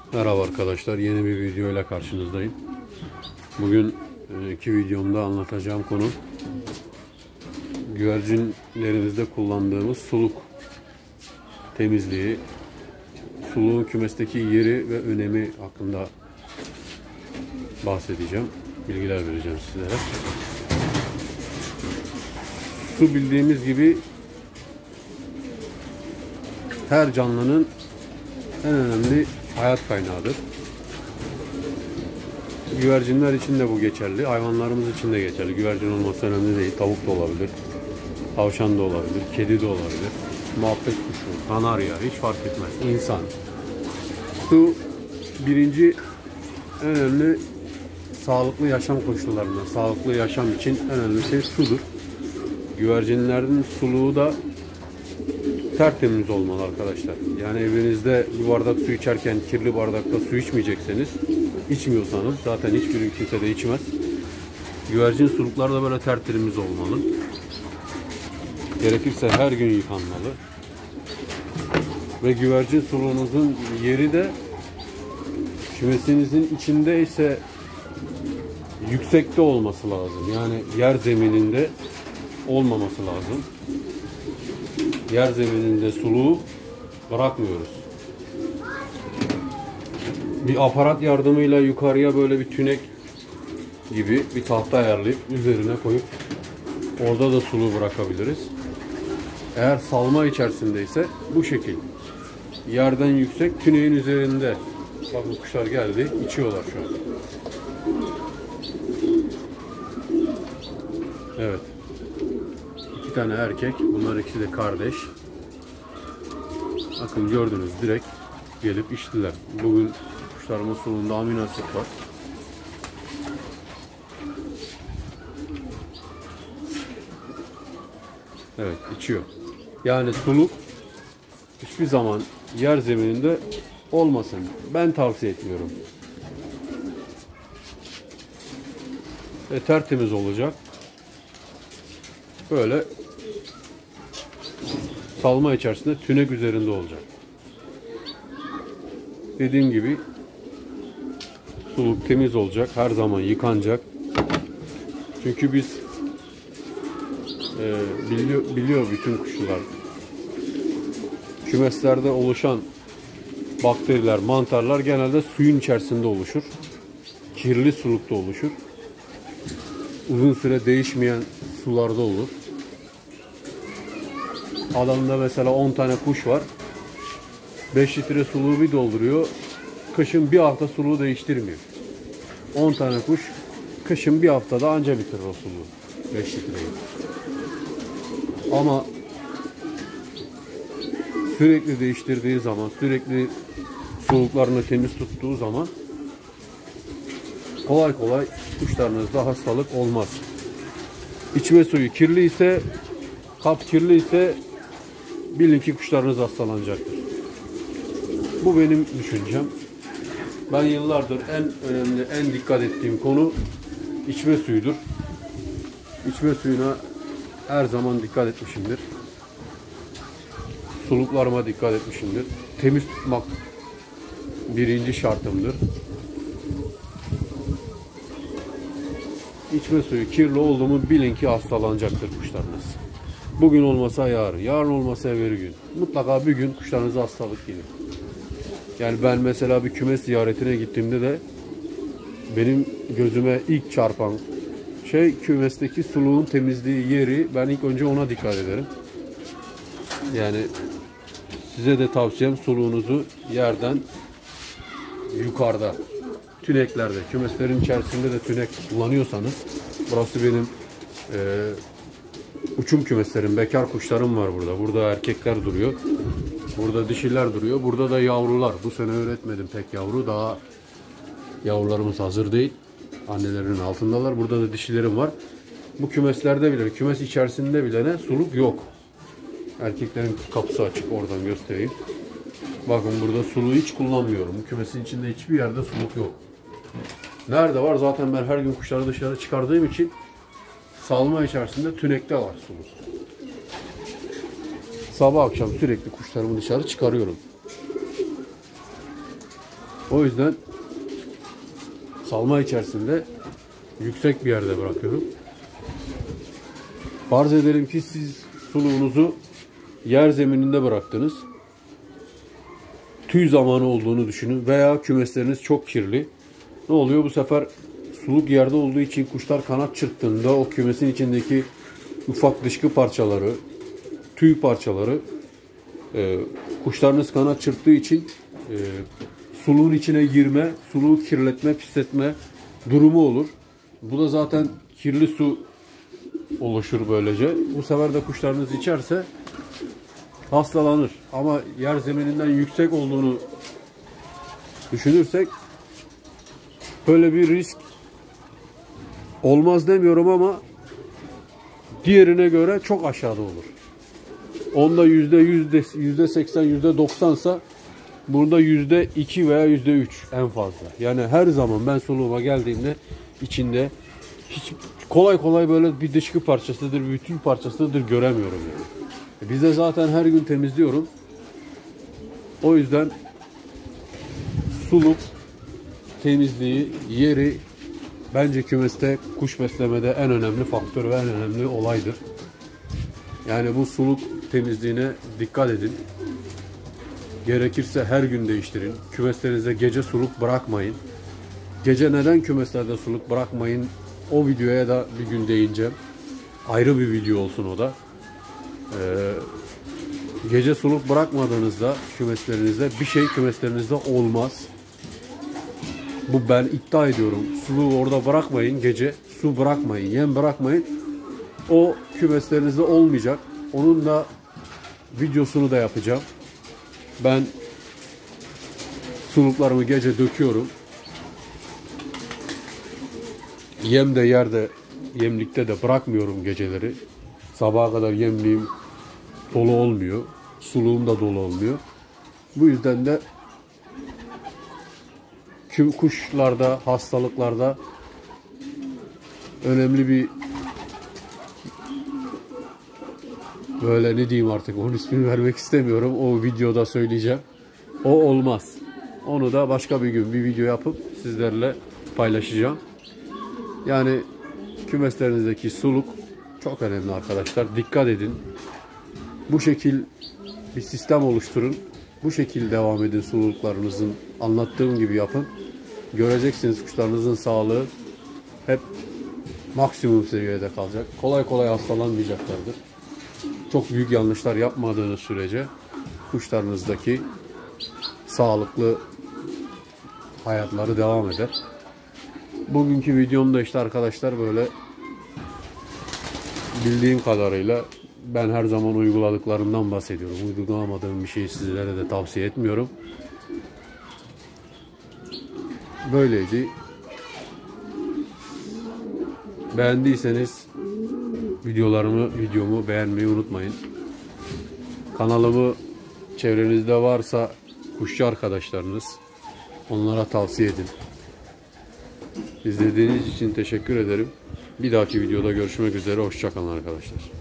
Merhaba arkadaşlar, yeni bir video ile karşınızdayım. Bugün iki videomda anlatacağım konu güvercinlerimizde kullandığımız suluk temizliği, suluğun kümesteki yeri ve önemi hakkında bahsedeceğim, bilgiler vereceğim sizlere. Su bildiğimiz gibi her canlının en önemli hayat kaynağıdır. Güvercinler için de bu geçerli. Hayvanlarımız için de geçerli. Güvercin olması önemli değil. Tavuk da olabilir. Tavşan da olabilir. Kedi de olabilir. Muhabbet kuşu, kanarya hiç fark etmez. İnsan. Su birinci en önemli sağlıklı yaşam koşullarında. Sağlıklı yaşam için en önemli şey sudur. Güvercinlerin suluğu da tertemiz olmalı arkadaşlar. Yani evinizde bir bardak su içerken kirli bardakta su içmeyecekseniz, içmiyorsanız zaten hiçbir kimse de içmez. Güvercin sulukları da böyle tertemiz olmalı. Gerekirse her gün yıkanmalı. Ve güvercin suluğunuzun yeri de kümesinizin içinde ise yüksekte olması lazım. Yani yer zemininde olmaması lazım. Yer zemininde suluğu bırakmıyoruz. Bir aparat yardımıyla yukarıya böyle bir tünek gibi bir tahta ayarlayıp üzerine koyup orada da suluğu bırakabiliriz. Eğer salma içerisindeyse bu şekil. Yerden yüksek, tüneğin üzerinde. Bakın kuşlar geldi, içiyorlar şu an. Evet. İki tane erkek, bunlar ikisi de kardeş. Bakın gördünüz, direkt gelip içtiler. Bugün kuşlarımın suluğunda amino asit var. Evet, içiyor. Yani suluk hiçbir zaman yer zemininde olmasın. Ben tavsiye etmiyorum. Tertemiz olacak. Böyle salma içerisinde tünek üzerinde olacak. Dediğim gibi suluk temiz olacak. Her zaman yıkanacak. Çünkü biz biliyor bütün kuşlar. Kümeslerde oluşan bakteriler, mantarlar genelde suyun içerisinde oluşur. Kirli sulukta oluşur. Uzun süre değişmeyen sularda olur. Adamda mesela 10 tane kuş var. 5 litre suluğu bir dolduruyor. Kışın bir hafta suluğu değiştirmiyor. 10 tane kuş kışın bir haftada anca bitirir o suluğu. 5 litreyi. Ama sürekli değiştirdiği zaman, sürekli suluklarını temiz tuttuğu zaman kolay kolay kuşlarınızda hastalık olmaz. İçme suyu kirli ise, kap kirli ise bilin ki kuşlarınız hastalanacaktır. Bu benim düşüncem. Ben yıllardır en önemli, en dikkat ettiğim konu içme suyudur. İçme suyuna her zaman dikkat etmişimdir. Suluklarıma dikkat etmişimdir. Temiz tutmak birinci şartımdır. İçme suyu kirli oldu mu bilin ki hastalanacaktır kuşlarınız. Bugün olmasa yarın, yarın olmasa evveli gün. Mutlaka bir gün kuşlarınıza hastalık gelir. Yani ben mesela bir kümes ziyaretine gittiğimde de benim gözüme ilk çarpan şey kümesteki suluğun temizliği yeri. Ben ilk önce ona dikkat ederim. Yani size de tavsiyem suluğunuzu yerden yukarıda, tüneklerde, kümeslerin içerisinde de tünek kullanıyorsanız, burası benim uçum kümeslerim, bekar kuşlarım var burada. Burada erkekler duruyor. Burada dişiler duruyor. Burada da yavrular. Bu sene üretmedim pek yavru. Daha yavrularımız hazır değil. Annelerinin altındalar. Burada da dişilerim var. Bu kümeslerde bile, kümes içerisinde bile ne? Suluk yok. Erkeklerin kapısı açık. Oradan göstereyim. Bakın burada suluğu hiç kullanmıyorum. Bu kümesin içinde hiçbir yerde suluk yok. Nerede var? Zaten ben her gün kuşları dışarı çıkardığım için salma içerisinde tünekte var suluk. Sabah akşam sürekli kuşlarımı dışarı çıkarıyorum. O yüzden salma içerisinde yüksek bir yerde bırakıyorum. Farz edelim ki siz suluğunuzu yer zemininde bıraktınız. Tüy zamanı olduğunu düşünün veya kümesleriniz çok kirli. Ne oluyor bu sefer? Suluk yerde olduğu için kuşlar kanat çırptığında o kümesin içindeki ufak dışkı parçaları, tüy parçaları, kuşlarınız kanat çırptığı için suluğun içine girme, suluğu kirletme, pisletme durumu olur. Bu da zaten kirli su oluşur böylece. Bu sefer de kuşlarınız içerse hastalanır. Ama yer zemininden yüksek olduğunu düşünürsek böyle bir risk olmaz demiyorum ama diğerine göre çok aşağıda olur. Onda %80, %90'sa burada %2 veya %3 en fazla. Yani her zaman ben suluğuma geldiğimde içinde hiç kolay kolay böyle bir dışkı parçasıdır, bir tüy parçasıdır göremiyorum yani. Biz de zaten her gün temizliyorum. O yüzden suluk temizliği, yeri bence kümeste, kuş beslemede en önemli faktör ve en önemli olaydır. Yani bu suluk temizliğine dikkat edin. Gerekirse her gün değiştirin. Kümeslerinizde gece suluk bırakmayın. Gece neden kümeslerde suluk bırakmayın? O videoya da bir gün değineceğim. Ayrı bir video olsun o da. Gece suluk bırakmadığınızda kümeslerinizde bir şey kümeslerinizde olmaz. Bu ben iddia ediyorum. Suluğu orada bırakmayın gece. Su bırakmayın, yem bırakmayın. O kümeslerinizde olmayacak. Onun da videosunu da yapacağım. Ben suluklarımı gece döküyorum. Yem de yerde, yemlikte de bırakmıyorum geceleri. Sabaha kadar yemliğim dolu olmuyor. Suluğum da dolu olmuyor. Bu yüzden de kuşlarda, hastalıklarda önemli bir böyle ne diyeyim artık onun ismini vermek istemiyorum. O videoda söyleyeceğim. O olmaz. Onu da başka bir gün bir video yapıp sizlerle paylaşacağım. Yani kümeslerinizdeki suluk çok önemli arkadaşlar. Dikkat edin. Bu şekil bir sistem oluşturun. Bu şekilde devam edin suluklarınızın. Anlattığım gibi yapın. Göreceksiniz kuşlarınızın sağlığı hep maksimum seviyede kalacak. Kolay kolay hastalanmayacaklardır. Çok büyük yanlışlar yapmadığınız sürece kuşlarınızdaki sağlıklı hayatları devam eder. Bugünkü videomda işte arkadaşlar böyle bildiğim kadarıyla ben her zaman uyguladıklarımdan bahsediyorum. Uygulamadığım bir şeyi sizlere de tavsiye etmiyorum. Böyleydi. Beğendiyseniz videomu beğenmeyi unutmayın. Kanalımı çevrenizde varsa kuşçu arkadaşlarınız onlara tavsiye edin. İzlediğiniz için teşekkür ederim. Bir dahaki videoda görüşmek üzere. Hoşça kalın arkadaşlar.